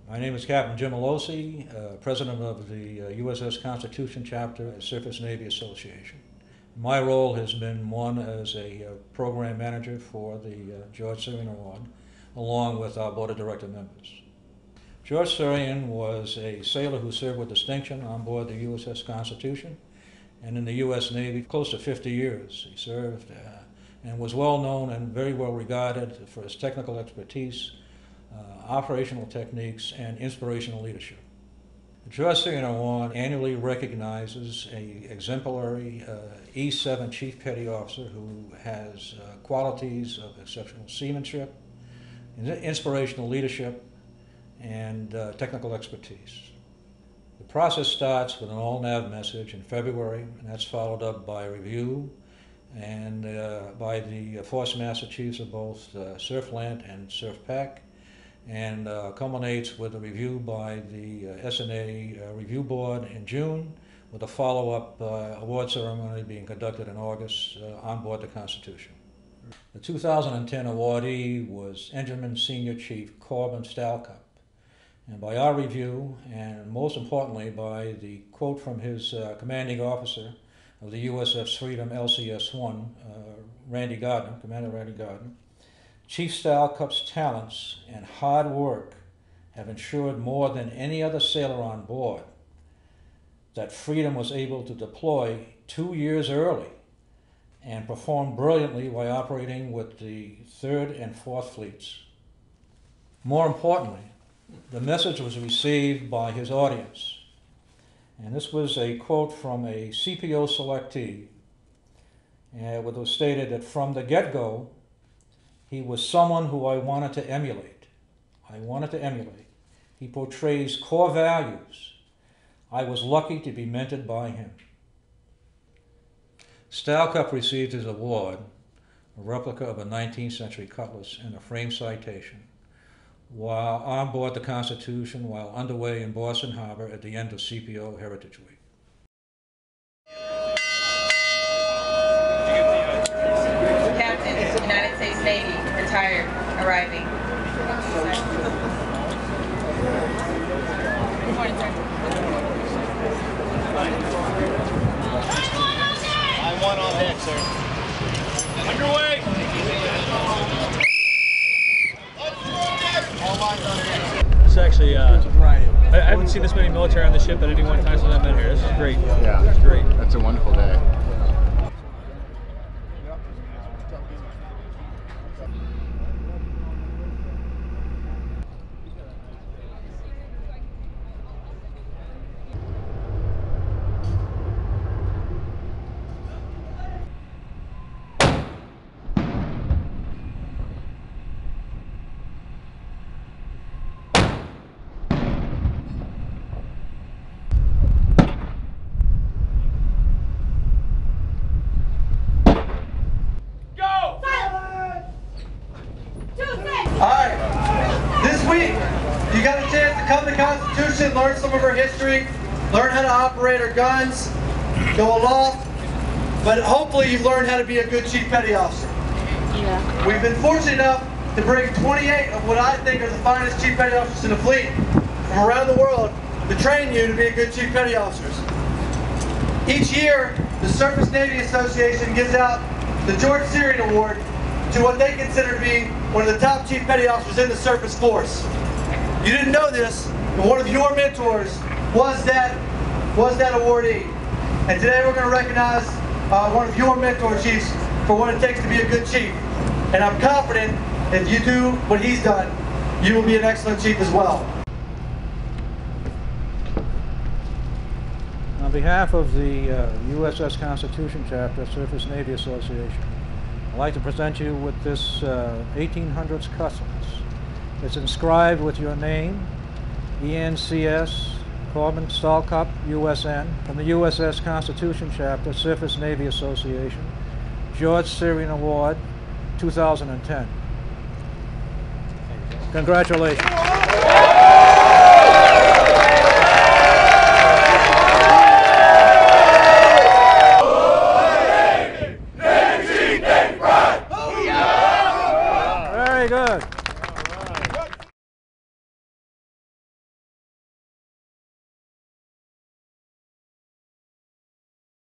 My name is Captain Jim Alosi, President of the USS Constitution Chapter at Surface Navy Association. My role has been one as a program manager for the George Sirian Award, along with our Board of Director members. George Sirian was a sailor who served with distinction on board the USS Constitution and in the U.S. Navy close to 50 years. He served and was well known and very well regarded for his technical expertise, operational techniques, and inspirational leadership. The George Sirian Award annually recognizes an exemplary E7 Chief Petty Officer who has qualities of exceptional seamanship, inspirational leadership, and technical expertise. The process starts with an all-nav message in February, and that's followed up by a review and by the Force Master Chiefs of both Surfland and Surfpac, and culminates with a review by the SNA Review Board in June, with a follow-up award ceremony being conducted in August on board the Constitution. The 2010 awardee was Engineman Senior Chief Corbin Stalcup. And by our review, and most importantly by the quote from his commanding officer of the USS Freedom LCS-1, Commander Randy Gardner, Chief Stalcup's talents and hard work have ensured more than any other sailor on board that Freedom was able to deploy 2 years early and perform brilliantly while operating with the 3rd and 4th Fleets. More importantly, the message was received by his audience. And this was a quote from a CPO selectee, where it was stated that from the get-go, he was someone who I wanted to emulate. He portrays core values. I was lucky to be mentored by him. Stalcup received his award, a replica of a 19th century cutlass and a frame citation, while on board the Constitution while underway in Boston Harbor at the end of CPO Heritage Week. Captain, United States Navy, retired, arriving. Good morning, sir. I'm one on deck, sir. Underway! It's actually, I haven't seen this many military on the ship at any one time since I've been here. This is great. Yeah, it's great. That's a wonderful day. You got a chance to come to Constitution, learn some of our history, learn how to operate our guns, go aloft, but hopefully you've learned how to be a good Chief Petty Officer. Yeah. We've been fortunate enough to bring 28 of what I think are the finest Chief Petty Officers in the fleet from around the world to train you to be a good Chief Petty Officers. Each year, the Surface Navy Association gives out the George Sirian Award to what they consider to be one of the top Chief Petty Officers in the Surface Force. You didn't know this, but one of your mentors was that awardee. And today we're going to recognize one of your mentor chiefs for what it takes to be a good chief. And I'm confident if you do what he's done, you will be an excellent chief as well. On behalf of the USS Constitution Chapter, Surface Navy Association, I'd like to present you with this 1800s cutlass. It's inscribed with your name, ENCS, Corbin Stalcup, USN, from the USS Constitution Chapter, Surface Navy Association, George Sirian Award, 2010. Congratulations.